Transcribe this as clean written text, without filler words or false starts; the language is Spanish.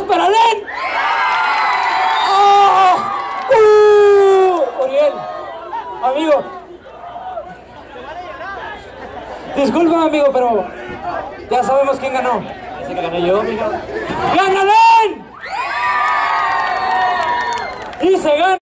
para Len. Uriel, amigo. Disculpa, amigo, pero ya sabemos quién ganó. Dice que gané yo, amigo. ¡Gana Len! Y se gana.